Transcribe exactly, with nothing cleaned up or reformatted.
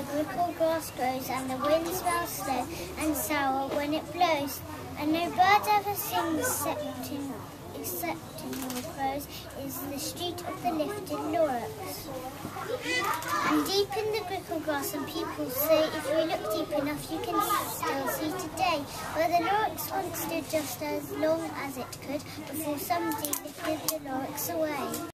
grickle grass grows, and the wind smells slow and sour when it blows. And no bird ever sings except in, except in your crows is the street of the lifted laurels. And deep in the grickle grass, and people say if you look deep enough you can still see today where the laurex once stood just as long as it could before somebody lifted the laurex away.